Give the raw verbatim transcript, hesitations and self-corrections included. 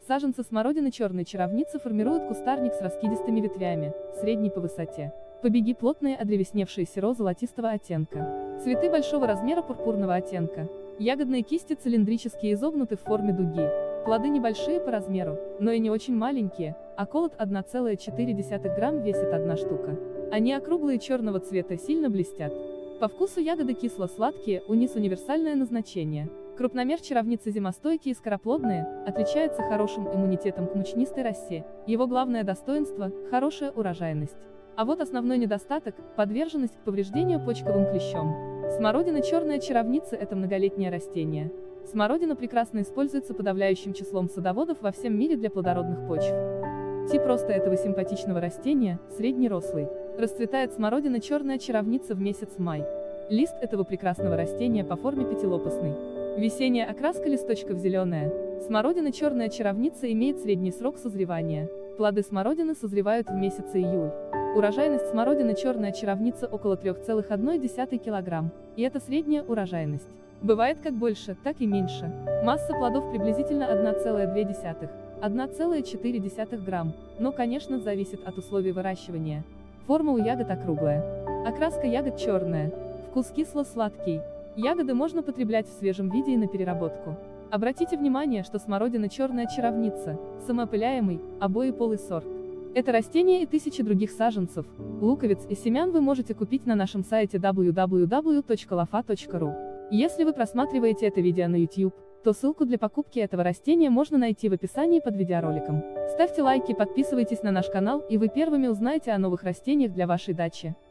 Саженцы смородины черной чаровницы формируют кустарник с раскидистыми ветвями, средний по высоте. Побеги плотные, одревесневшие серо-золотистого оттенка. Цветы большого размера пурпурного оттенка. Ягодные кисти цилиндрические, изогнуты в форме дуги. Плоды небольшие по размеру, но и не очень маленькие, а колот одна целая четыре десятых грамм весит одна штука. Они округлые, черного цвета, сильно блестят. По вкусу ягоды кисло-сладкие, у них универсальное назначение. Крупномер чаровницы зимостойкие и скороплодные, отличается хорошим иммунитетом к мучнистой росе. Его главное достоинство – хорошая урожайность. А вот основной недостаток – подверженность к повреждению почковым клещом. Смородина черная чаровница – это многолетнее растение. Смородина прекрасно используется подавляющим числом садоводов во всем мире для плодородных почв. Тип роста этого симпатичного растения – среднерослый. Расцветает смородина черная чаровница в месяц май. Лист этого прекрасного растения по форме пятилопастный. Весенняя окраска листочков зеленая. Смородина черная чаровница имеет средний срок созревания. Плоды смородины созревают в месяце июль. Урожайность смородины черная чаровница около трёх целых одной десятой килограмм, и это средняя урожайность. Бывает как больше, так и меньше. Масса плодов приблизительно одна целая две десятых — одна целая четыре десятых грамм, но, конечно, зависит от условий выращивания. Форма у ягод округлая. Окраска ягод черная. Вкус кисло-сладкий. Ягоды можно потреблять в свежем виде и на переработку. Обратите внимание, что смородина черная чаровница – самоопыляемый, обоеполый сорт. Это растение и тысячи других саженцев, луковиц и семян вы можете купить на нашем сайте дабл ю дабл ю дабл ю точка лофа точка ру. Если вы просматриваете это видео на YouTube, то ссылку для покупки этого растения можно найти в описании под видеороликом. Ставьте лайки, подписывайтесь на наш канал, и вы первыми узнаете о новых растениях для вашей дачи.